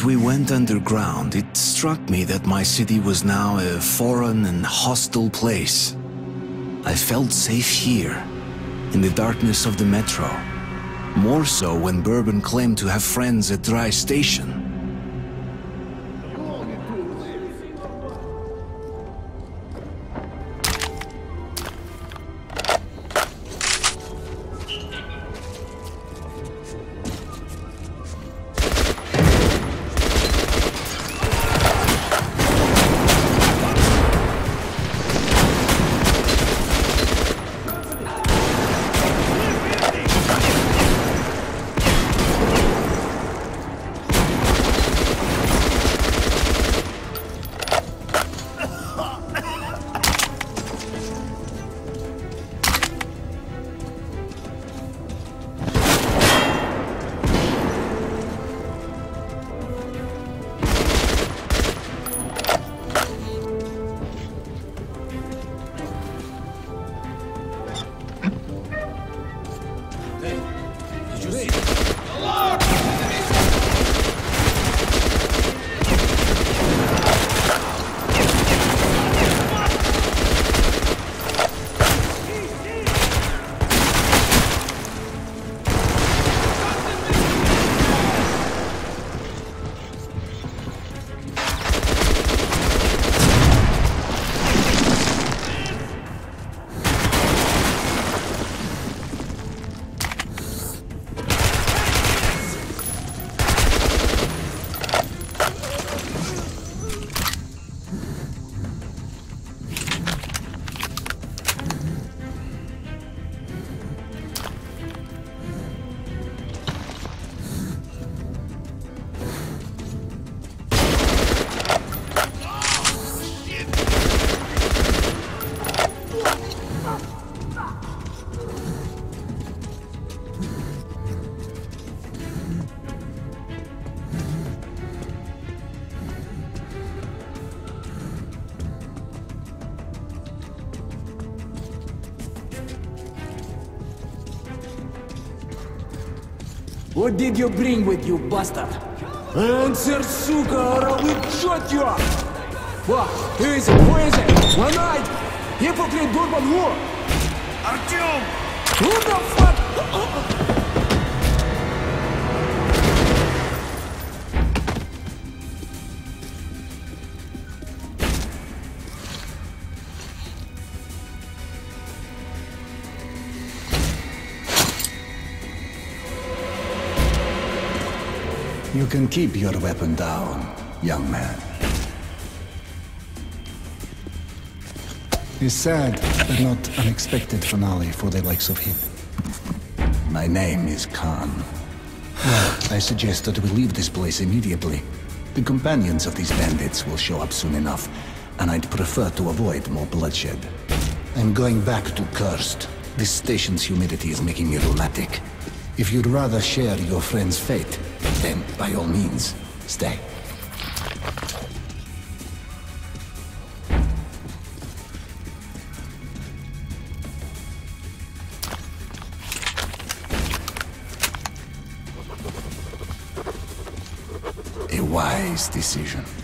We went underground. It struck me that my city was now a foreign and hostile place. I felt safe here, in the darkness of the metro. More so when Bourbon claimed to have friends at Dry Station. What did you bring with you, bastard? Answer, сука, or I will shoot you! What? Who is it? Who is it? One night! Hypocrite Bourbon who? Артем! Who the fuck? You can keep your weapon down, young man. A sad, but not unexpected finale for the likes of him. My name is Khan. Well, I suggest that we leave this place immediately. The companions of these bandits will show up soon enough, and I'd prefer to avoid more bloodshed. I'm going back to Cursed. This station's humidity is making me rheumatic. If you'd rather share your friend's fate, then by all means, stay. A wise decision.